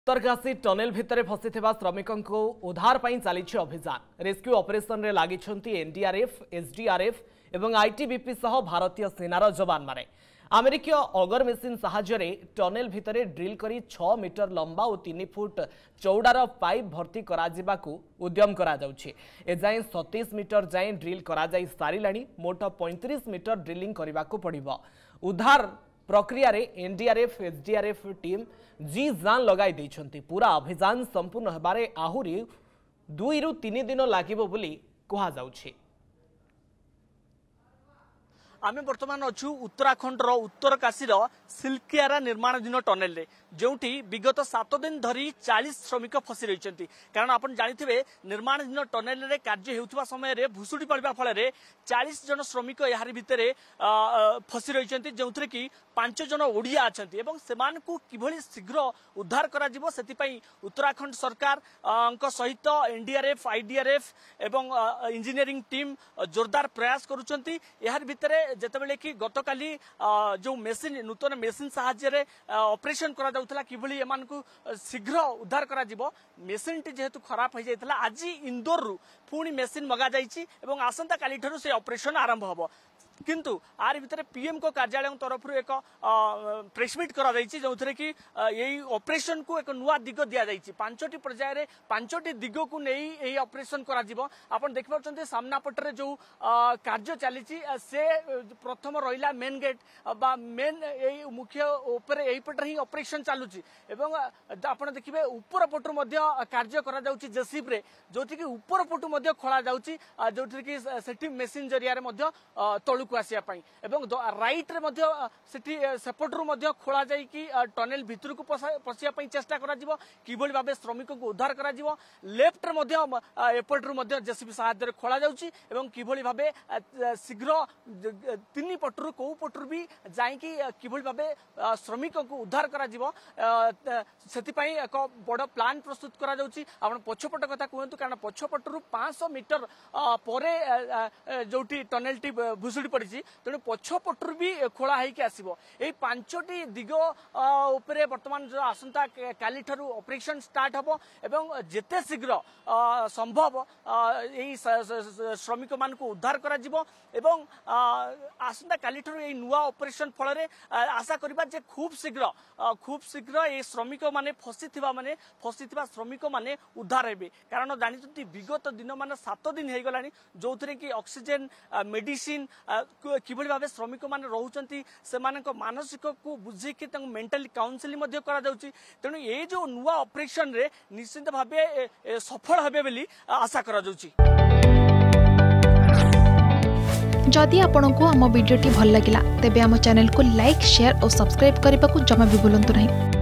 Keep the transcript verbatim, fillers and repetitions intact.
Uttarkashi tunnel भितर फसी श्रमिकों को उद्धार पर चली अभियान रेस्क्यू ऑपरेशन रे लगी एनडीआरएफ एसडीआरएफ और आईटीबीपी सह भारतीय सेनार जवान माने अमेरिकीय अगर मेसीन साहाय्य टनेल भितर ड्रिल करी छह मीटर लंबा और तीन फुट चौड़ार पाइप भर्ती करा को उद्यम करा जाउछि। एजाए सतैश मीटर जाए ड्रिल करा जाई सारिलाणी मोट पैंतीस मीटर ड्रिलिंग करने को पड़िबो। उद्धार प्रक्रिया रे एनडीआरएफ एसडीआरएफ टीम जी जान लगाई देइछंती। पूरा अभियान संपूर्ण हेबारे आहुरी दुई रु तीन दिन लागिबो बोली कहा जाउछि। आमे वर्तमान अच्छु उत्तराखंड रो उत्तरकाशी रो सिल्कियारा निर्माणाधीन टनेल रे जोठी विगत सात दिन धरी चालीस श्रमिक फसी रही। कारण आपन जानिथिबे निर्माणाधीन टनेल रे कार्य हेउथबा समय रे भुसुडी पड़िबा फल रे चालीस जन श्रमिक यार भितरे फसी रही जोथरे कि पांच जन ओडिया अछंती एवं सेमान को किभली शीघ्र उद्धार करा जिवो सेति पई उत्तराखंड सरकार अंक सहित एनडीआरएफ आईडीआरएफ एवं इंजीनियरिंग टीम जोरदार प्रयास करूछंती। यार भितरे जेतेबेले कि गतकाली जो मेसिन नूतन मेसिन साहाय्य ऑपरेशन करा जाउथला किभली एमान को शीघ्र उद्धार करा जिवो। मेसिन टी जेहेतु खराब हो जाइतला आज इंदोर रु पुणी मेसिन मगा जाइछि एवं आसंता काली ठरु से ऑपरेशन आरंभ हबो। किंतु आर भितर पीएम को कार्यालय तरफ एक प्रेसमिट करा जाइछि जोथरे कि यही ऑपरेशन को एक नुआ दिग दिया जाइछि। पांचटी पर्याय रे पांचटी दिग को नहीं यही ऑपरेशन करा जिवो। आपण देखि परछन्ते सामना पटरे जो कार्य चलीछि से प्रथम रहिला मेन गेट बा मेन यही मुख्य ऊपर यही पटरे ही ऑपरेशन चालुछि एवं आपण देखिबे ऊपर पटु मध्ये कार्य करा जाउछि जेसीबी रे जोथि कि ऊपर पटु मध्ये खोला जाउछि जोथि कि सेठी मेसिन जरिया रे मध्ये तळु आसिया एवं राइट रे मध्य सेठी सेपटरू मध्य खोला जाई कि टनेल भितर को पसिया पई चेष्टा करा जिवो किबोली भाबे श्रमिक को उद्धार करा जिवो। लेफ्ट रे मध्य एपटरू मध्य जेसीबी सहायता रे खोला जाउची एवं किबोली भाबे शीघ्र तीन पटरू को पटरू भी जाई कि किबोली भाबे श्रमिक को उद्धार करा जिवो सेति पई एक बड़ प्लान प्रस्तुत करा जाउची। आपण पछपट कथा कहंतु कारण पछपटरू पाँच सौ मीटर परे जोटी टनेल टी भुसुडी तेणु पछपटू भी खोला होकर आसो। यही पांचटी दिग उपरे वर्तमान जो आसंता काली ठारू ऑपरेशन स्टार्ट हबो एवं जेते शीघ्र संभव यही श्रमिक मान को उद्धार करा जिवो एवं आसंता काली ठारू यही नुआ ऑपरेशन फल रे आशा करिबा जे खूब शीघ्र खूब शीघ्र ये श्रमिक माने फसीथिबा माने फसीथिबा श्रमिक माने उद्धार हेबे। कारण जानिछंती विगत दिन माने सात दिन हे गलानी जोथरे कि ऑक्सीजन मेडिसिन किभली भाबे श्रमिक माने रहउचंती सेमानक मानसिक को बुझे कि तंग मेंटली काउंसलिंग मध्ये करा जाउची। तेणु ये जो नुआ ऑपरेशन रे निश्चित भाबे सफल हेबे बोली आशा करा जाउची। जदि आपंक आम भिडी भल लगा तेब आम चैनल को लाइक शेयर और सब्सक्राइब करने को जमा भी भूलु नहीं।